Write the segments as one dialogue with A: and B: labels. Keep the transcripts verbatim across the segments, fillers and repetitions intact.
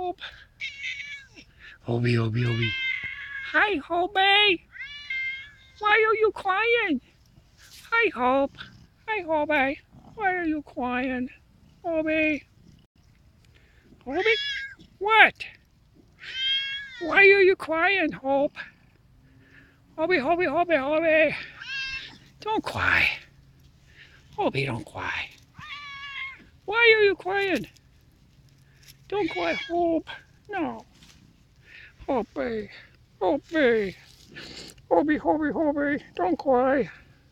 A: Hope. Hobie, Hobie, Hobie. Hi, Hobie. Why are you crying? Hi, Hope. Hi, Hobie. Why are you crying? Hobie. Hobie? What? Why are you crying, Hope? Hobie, Hobie, Hobie, Hobie. Don't cry. Hobie, don't cry. Why are you crying? Don't cry, Hope. No. Hobie. Hobie. Hobie, Hobie, Hobie. Don't cry.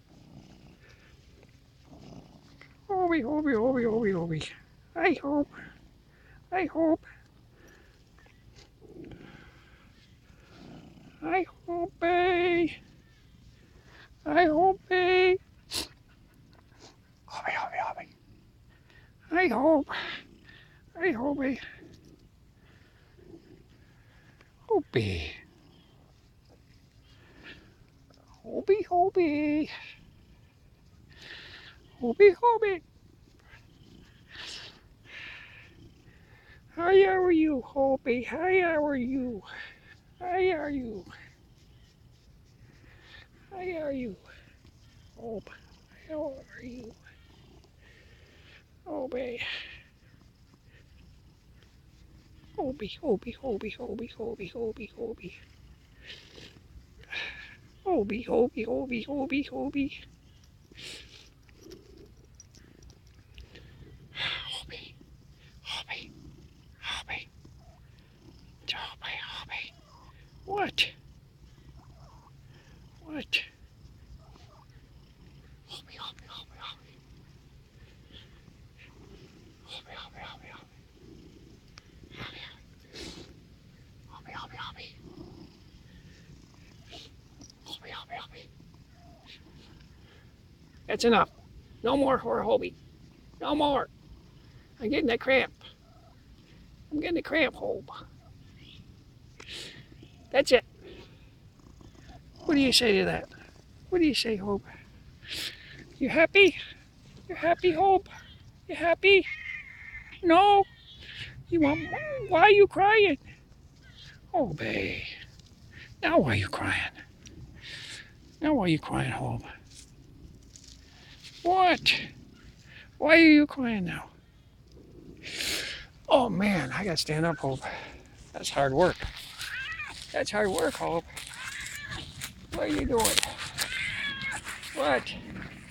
A: Hobie, Hobie, Hobie, Hobie, Hobie. I hope. I hope. I hope. I hope. Hobie, Hobie, Hobie. I hope. I hope. Hobie. Hobie, Hobie. Hobie, Hobie. How are you, Hobie? How are you? How are you? How are you? Hope. How are you? Hobie. Hobie, Hobie, Hobie, Hobie, Hobie, Hobie, Hobie. Hobie, Hobie, Hobie, Hobie, Hobie. Hobie, Hobie, Hobie. Hobie, Hobie. What? What? Hobie, Hobie, Hobie, Hobie. Hobie, Hobie, Hobie, Hobie. Hobie, Hobie, Hobie. Hobie, Hobie, Hobie. That's enough. No more for Hobie. No more. I'm getting a cramp. I'm getting a cramp, Hope. That's it. What do you say to that? What do you say, Hope? You happy? You happy, Hope? You happy? No? You want more? Why are you crying? Oh, babe. Now why are you crying? Now why are you crying, Hope? What? Why are you crying now? Oh, man, I gotta stand up, Hope. That's hard work. That's hard work, Hope. What are you doing? What?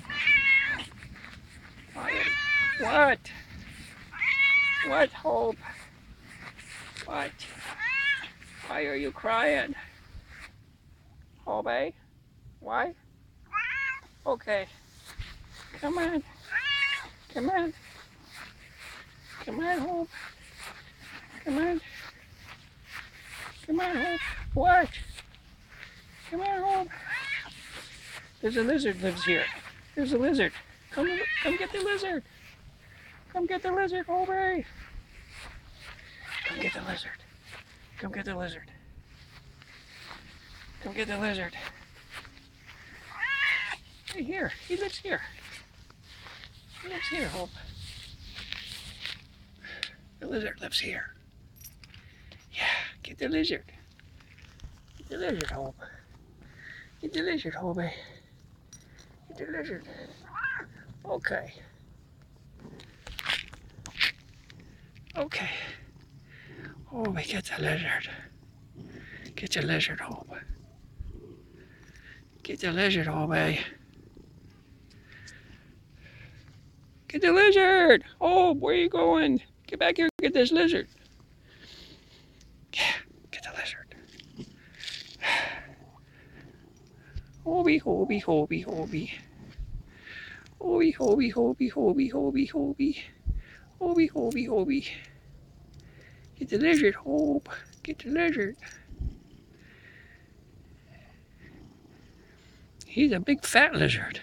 A: What? What, Hope? What? Why are you crying? Hobie? Why? Okay. Come on. Come on. Come on, Hope. Come on. Come on, Hope. What? Come on, Hope. There's a lizard lives here. There's a lizard. Come, come get the lizard. Come get the lizard, Hobie. Come get the lizard. Come get the lizard. Come get the lizard. Hey, here. He lives here. He lives here, Hope. The lizard lives here. Yeah, get the lizard. Get the lizard, Hope. Get the lizard, Hobie. Get the lizard. Okay. Okay. Hobie, get the lizard. Get the lizard, Hope. Get the lizard, Hobie. Get the lizard! Oh, where are you going? Get back here and get this lizard. Yeah, get the lizard. Hobie, Hobie, Hobie, Hobie. Hobie, Hobie, Hobie, Hobie, Hobie, Hobie. Hobie, Hobie, Hobie. Get the lizard, Hope. Get the lizard. He's a big fat lizard.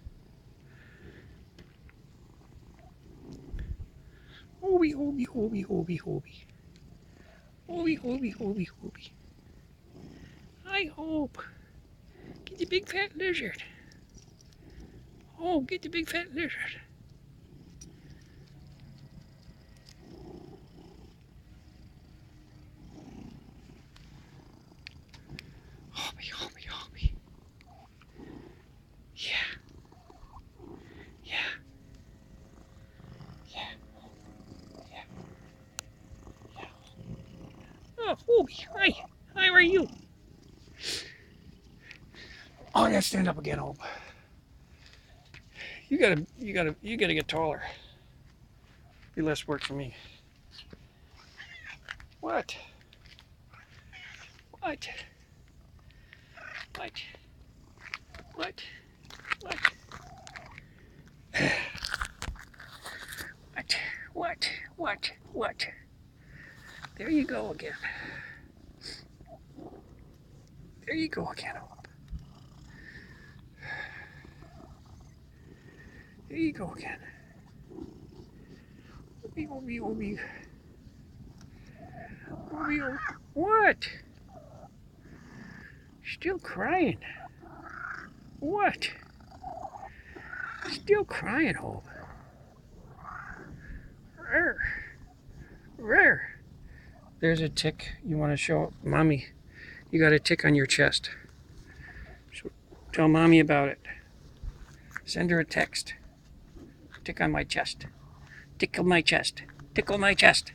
A: Hobie, Hobie, Hobie, Hobie, Hobie. Hobie, Hobie, Hobie, Hobie. Hi, Hope. Get the big fat lizard. Oh, get the big fat lizard. Oh, Hobie, hi. Hi, where are you? Oh, I gotta stand up again, Hope. You gotta, you gotta, you gotta get taller. Be less work for me. What? What? What? What? What? What? What? What? What? There you go again. There you go again, Hope. There you go again. Oopie, oopie, oopie. Oopie, oopie. What? Still crying. What? Still crying, Hope. Rare. Rare. There's a tick. You want to show Mommy. You got a tick on your chest. So tell Mommy about it. Send her a text. Tick on my chest. Tickle my chest. Tickle my chest.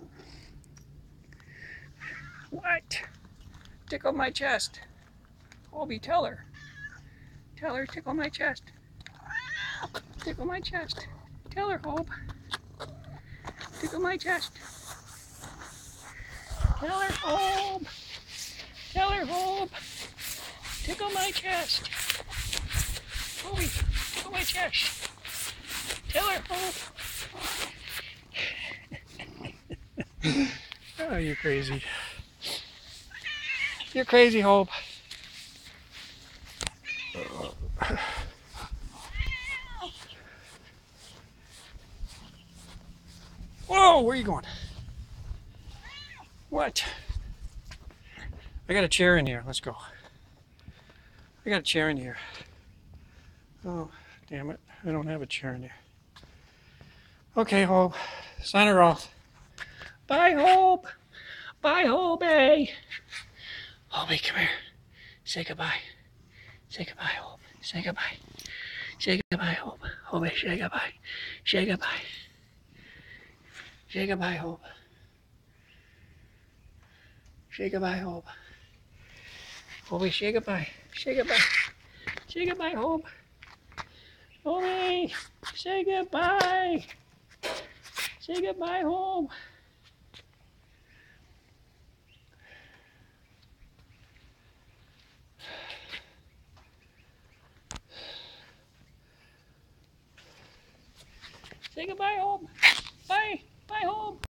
A: What? Tickle my chest. Hobie, tell her. Tell her, tickle my chest. Tickle my chest. Tell her, Hope. Tickle my chest. Tell her, Hope. Tell her, Hope. Tickle my chest. Hobie, tickle my chest. Tell her, Hope. Oh, you're crazy. You're crazy, Hope. Whoa, where are you going? What? I got a chair in here. Let's go. I got a chair in here. Oh, damn it. I don't have a chair in here. Okay, Hope. Sign her off. Bye, Hope. Bye, Hobie. Hobie, come here. Say goodbye. Say goodbye, Hope. Say goodbye. Say goodbye, Hope. Hobie, say goodbye. Say goodbye. Say goodbye, Hope. Say goodbye, Hope. Hobie, say goodbye. Say goodbye. Say goodbye, Hope. Hobie, say goodbye. Say goodbye, Hope. Say goodbye, Hope. Bye. Bye, Hope.